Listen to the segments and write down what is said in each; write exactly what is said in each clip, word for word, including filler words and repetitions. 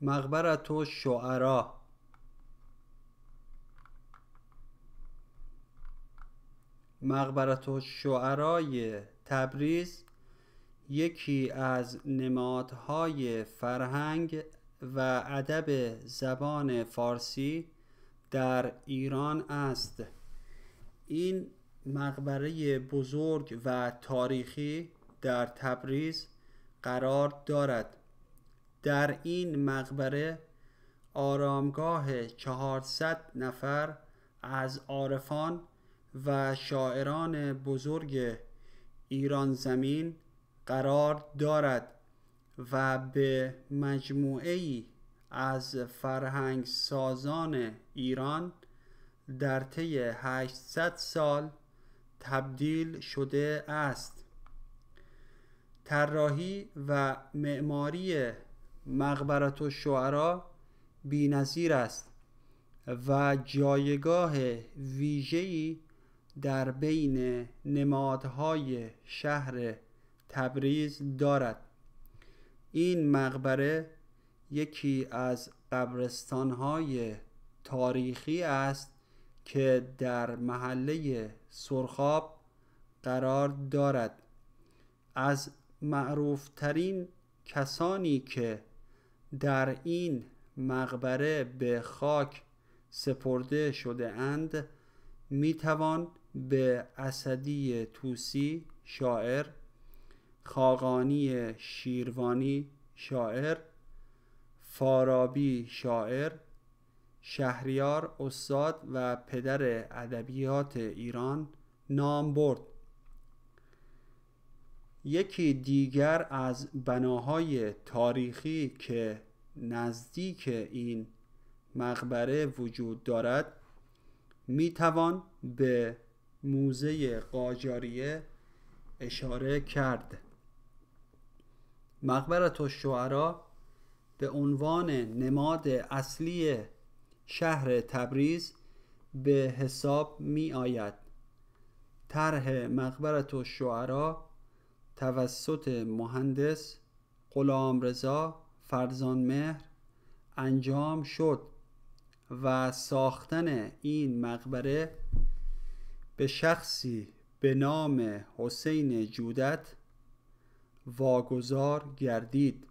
مقبرة الشعراء. مقبرة الشعرای تبریز یکی از نمادهای فرهنگ و ادب زبان فارسی در ایران است. این مقبره بزرگ و تاریخی در تبریز قرار دارد. در این مقبره آرامگاه چهارصد نفر از عارفان و شاعران بزرگ ایران زمین قرار دارد و به مجموعه‌ای از فرهنگ سازان ایران در طی هشتصد سال تبدیل شده است. طراحی و معماری مقبرة الشعراء بی‌نظیر است و جایگاه ویژه‌ای در بین نمادهای شهر تبریز دارد. این مقبره یکی از قبرستان‌های تاریخی است که در محله سرخاب قرار دارد. از معروفترین کسانی که در این مقبره به خاک سپرده شده اند می توان به اسدی طوسی شاعر، خاقانی شیروانی شاعر، فارابی شاعر، شهریار استاد و پدر ادبیات ایران نام برد. یکی دیگر از بناهای تاریخی که نزدیک این مقبره وجود دارد می توان به موزه قاجاریه اشاره کرد. مقبرة الشعراء به عنوان نماد اصلی شهر تبریز به حساب می آید. طرح مقبرة الشعراء توسط مهندس غلامرضا فرزانمهر انجام شد و ساختن این مقبره به شخصی به نام حسین جودت واگذار گردید.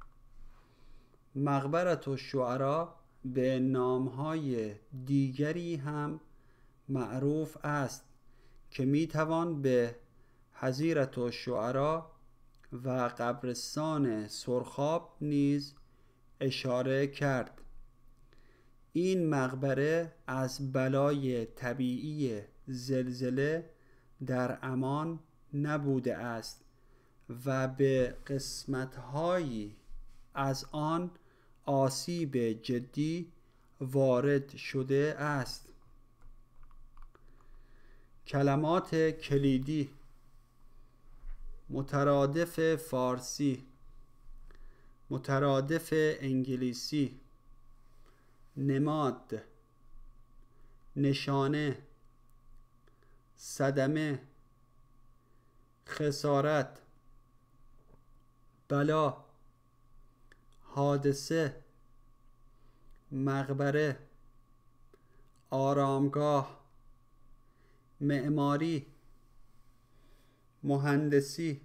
مقبرة الشعراء به نامهای دیگری هم معروف است که می توان به حظیرة الشعراء و قبرستان سرخاب نیز اشاره کرد. این مقبره از بلای طبیعی زلزله در امان نبوده است و به قسمت‌هایی از آن آسیب جدی وارد شده است. کلمات کلیدی: مترادف فارسی، مترادف انگلیسی، نماد، نشانه، صدمه، خسارت، بلا، حادثه، مقبره، آرامگاه، معماری، مهندسی،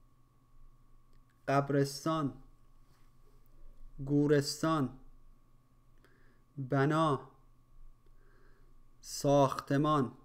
قبرستان، گورستان، بنا، ساختمان.